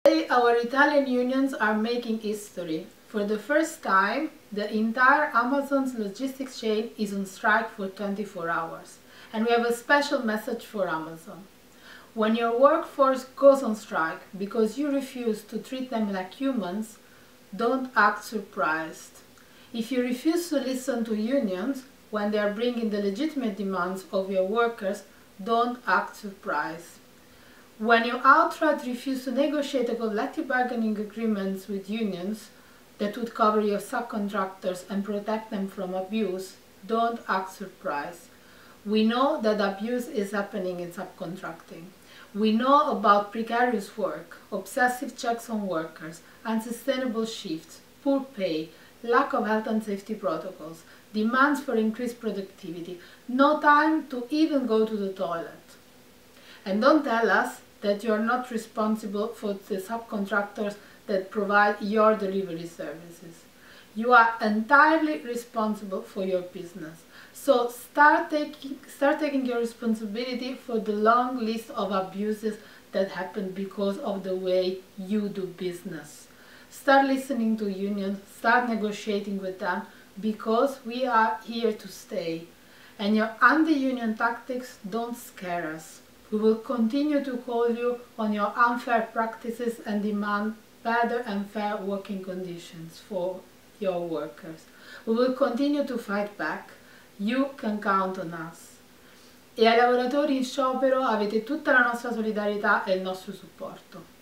Today, our Italian unions are making history. For the first time, the entire Amazon's logistics chain is on strike for 24 hours. And we have a special message for Amazon. When your workforce goes on strike because you refuse to treat them like humans, don't act surprised. If you refuse to listen to unions when they are bringing the legitimate demands of your workers, don't act surprised. When you outright refuse to negotiate a collective bargaining agreements with unions that would cover your subcontractors and protect them from abuse, don't act surprised. We know that abuse is happening in subcontracting. We know about precarious work, obsessive checks on workers, unsustainable shifts, poor pay, lack of health and safety protocols, demands for increased productivity, no time to even go to the toilet. And don't tell us that you are not responsible for the subcontractors that provide your delivery services. You are entirely responsible for your business. So start taking your responsibility for the long list of abuses that happen because of the way you do business. Start listening to unions, start negotiating with them, because we are here to stay. And your anti-union tactics don't scare us. We will continue to call you on your unfair practices and demand better and fair working conditions for your workers. We will continue to fight back. You can count on us. E ai lavoratori in sciopero avete tutta la nostra solidarietà e il nostro supporto.